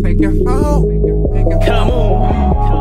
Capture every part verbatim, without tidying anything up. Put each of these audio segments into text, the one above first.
Make your phone. Come on.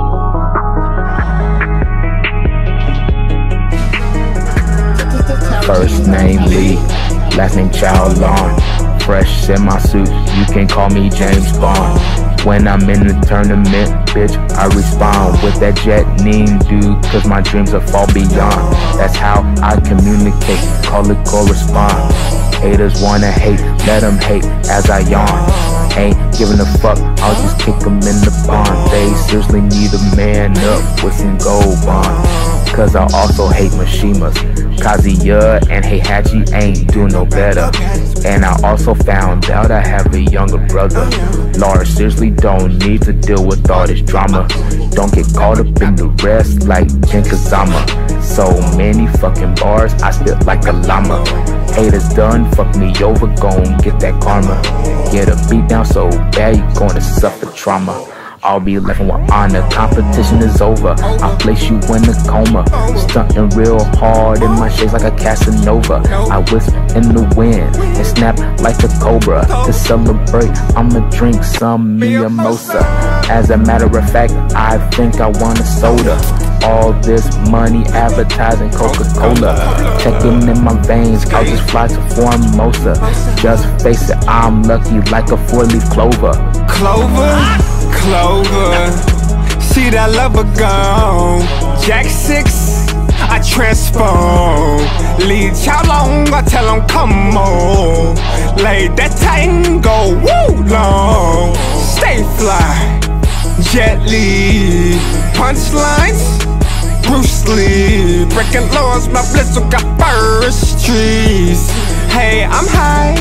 First name Lee, last name Chow Lon. Fresh in my suit, you can call me James Bond. When I'm in the tournament, bitch, I respond with that jet name, dude, cause my dreams are far beyond. That's how I communicate, call it correspond. Haters wanna hate, let them hate as I yawn. Ain't giving a fuck, I'll just kick them in the pond. They seriously need a man up with some gold bond. Cause I also hate Mishimas, Kazuya and Heihachi ain't doing no better. And I also found out I have a younger brother. Lord, seriously don't need to deal with all this drama. Don't get caught up in the rest like Jin Kazama. So many fucking bars, I spit like a llama. Haters done, fuck me over, gon' get that karma. Get a beat down so bad, you gonna suffer trauma. I'll be laughing with honor, competition is over. I'll place you in a coma. Stunting real hard in my shades like a Casanova. I whisper in the wind and snap like a cobra. To celebrate, I'ma drink some mimosa. As a matter of fact, I think I want a soda. All this money advertising Coca-Cola, checking in my veins, I'll just fly to Formosa. Just face it, I'm lucky like a four-leaf clover. Clover, Clover, see that lover gone. Jack six, I transform. Lead Chow Long, I tell him come on. Lay that tango, woo long. Stay fly, Jet Li, punchlines. Bruce Lee, breaking laws, my blizzard got first trees. Hey, I'm high,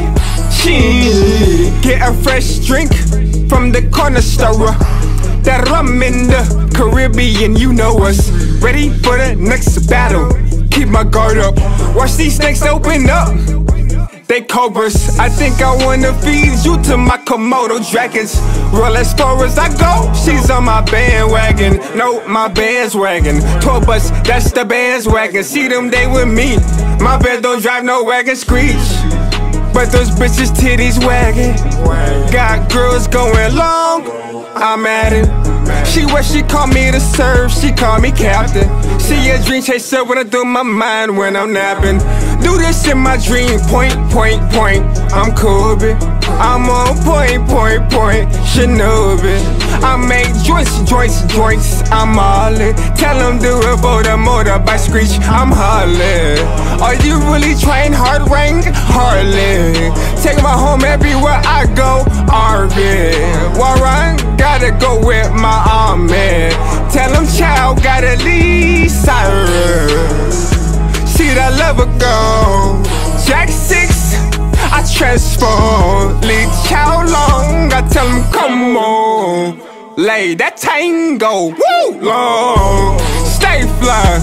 she get a fresh drink from the corner store. That rum in the Caribbean, you know us. Ready for the next battle, keep my guard up. Watch these snakes open up, they cobras. I think I wanna feed you to my Komodo dragons. Roll as far as I go, she's on my bandwagon. No, my band's wagon. Tour bus, that's the band's wagon. See them, they with me. My bed don't drive no wagon, screech. But those bitches titties wagging. Got girls going long, I'm at it. She what she call me to serve, she call me captain. See a dream chaser when I do my mind when I'm napping. Do this in my dream, point, point, point. I'm Kobe, I'm on point, point, point. Shinobi, I make joints, joints, joints. I'm all in. Tell them do it for the motorbike screech. I'm Harley. Are you really trying hard rank? Hardly. Take my home everywhere I go. Arby, Warren, gotta go with my army. Tell them Chow gotta leave Cyrus. See that lover go. Jack six, I transform. Lead Chow Long, I tell him come on. Lay that tango, woo long. Stay fly,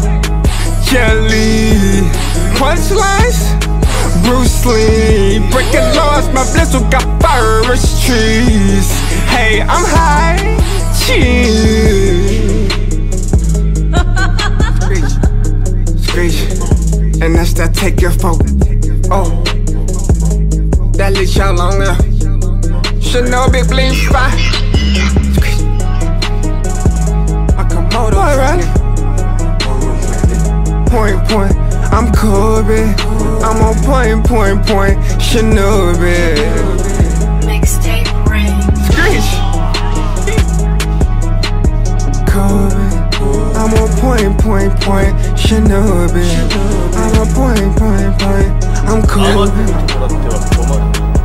Jelly, punchlines. Bruce Lee, breaking laws, my blizzard got forest trees. Hey, I'm high, cheese. Screech, and that's that take your phone. Oh, that lit y'all long now. Should know big bling spot. A Komodo, alright. Point, point, I'm Kobe. I'm on point, point, point. Shinobi. Mixtape ring. Screech. Kobe. I'm on point, point, point. Shinobi. I'm on point, point, point. I'm Kobe.